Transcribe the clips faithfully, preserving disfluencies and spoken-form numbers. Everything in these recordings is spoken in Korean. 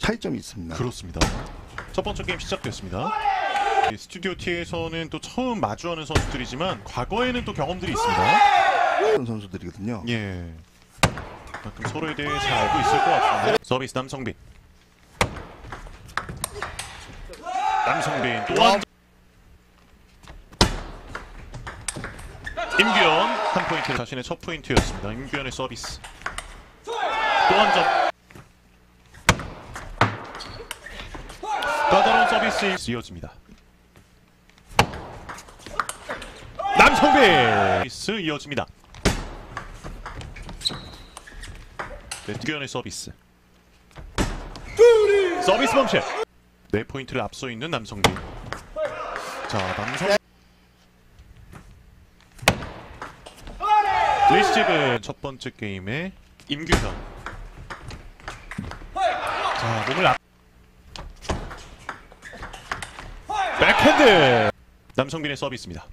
차이점이 있습니다. 그렇습니다. 첫 번째 게임 시작됐습니다. 스튜디오 T에서는 또 처음 마주하는 선수들이지만 과거에는 또 경험들이 있습니다. 그런 선수들이거든요. 예. 그만큼 서로에 대해 잘 알고 있을 것 같은데. 서비스 남성빈. 남성빈 또 한. 임규현 한 포인트, 자신의 첫 포인트였습니다. 임규현의 서비스. 또 한 점. 까다로운 서비스 이어집니다. 남성빈 서비스 이어집니다. 네, 임규현의 서비스. 서비스 범실. 네 포인트를 앞서 있는 남성빈. 자, 남성. 리시브는 첫 번째 게임의 임규현. 자, 몸을 앞. 백핸드. 남성빈의 서비스입니다.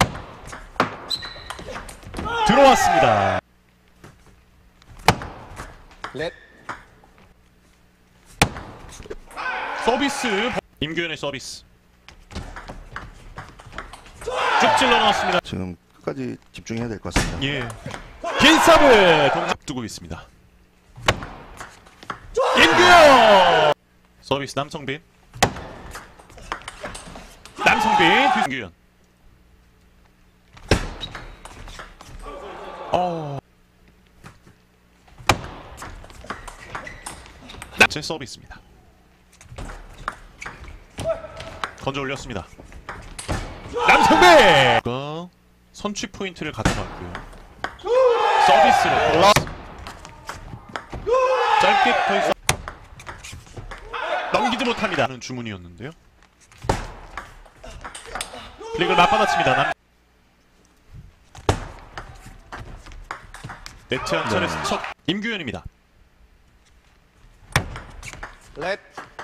들어왔습니다. 렛. 서비스. 임규현의 서비스. 쭉 찔러 넣었습니다. 지금 끝까지 집중해야 될 것 같습니다. 예. 긴 서브 동작 두고 있습니다. 임규현. 서비스 남성빈. 남성빈 임규현. 어. 제 서비스입니다. 건져 올렸습니다. 남성빈. 선취 포인트를 가져갔고요. 서비스로 짧게 더 있어. 넘기지 못합니다. 하는 주문이었는데요. 플릭을 맞받아칩니다. 남... 네트 한 차례 스쳐. 임규현입니다. 렛.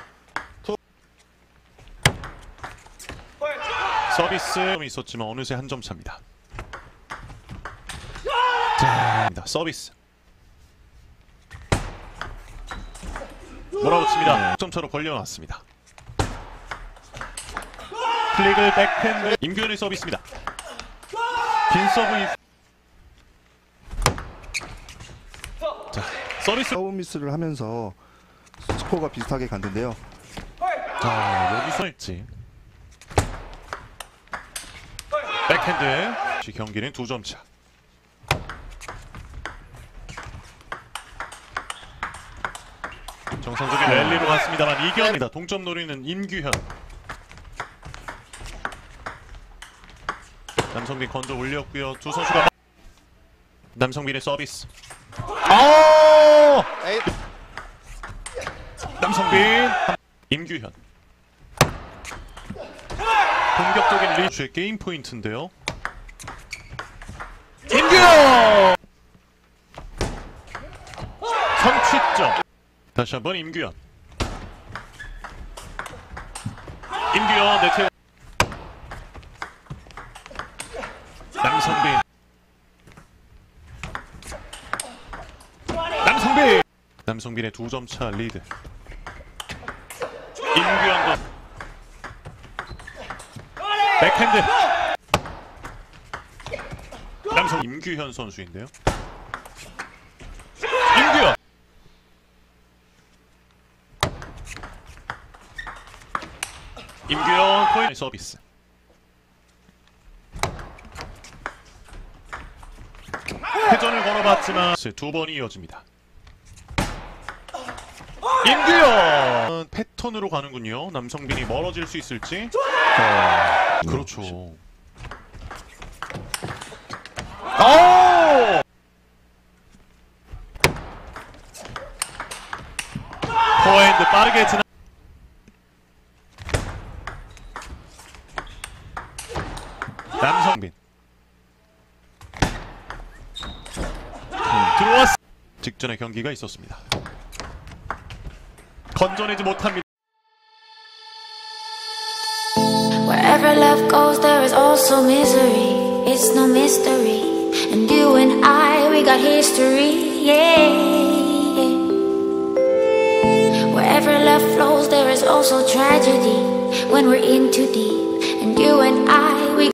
서비스 있었지만 어느새 한 점 차입니다. 자, 서비스. 몰아붙입니다. 점 차로 벌려놨습니다. 플릭을 백핸드. 임규현의 서비스입니다. 긴 서브. 자, 서비스. 서브 미스를 하면서 스코어가 비슷하게 갔는데요. 자, 여기서 했지. 백핸드. 경기는 두 점 차. 정상적인 랠리로 갔습니다만 이겨냅니다. 동점 노리는 임규현. 남성빈 건져 올렸고요. 두 선수가 남성빈의 서비스. 아! 남성빈. 임규현. 공격적인 리즈의 게임 포인트인데요. 임규현. 선취점. 다시 한번 임규현. 임규현 네트. 남성빈. 남성빈. 남성빈의 두 점 차 리드. 임규현도 백핸드. 남성 임규현 선수인데요. 임규현. 임규현 포인트 서비스. 회전을 걸어봤지만 두 번이 이어집니다. 임규현. 패턴으로 가는군요. 남성빈이 멀어질 수 있을지. 어, 그렇죠. 오! 포핸드 빠르게 지나. 남성빈. 들어왔. 직전에 경기가 있었습니다. 건져내지 못합니다. Wherever love goes, there is also misery. It's no mystery. And you and I, we got history. Yeah. Wherever love also tragedy when we're in too deep. And you and I, we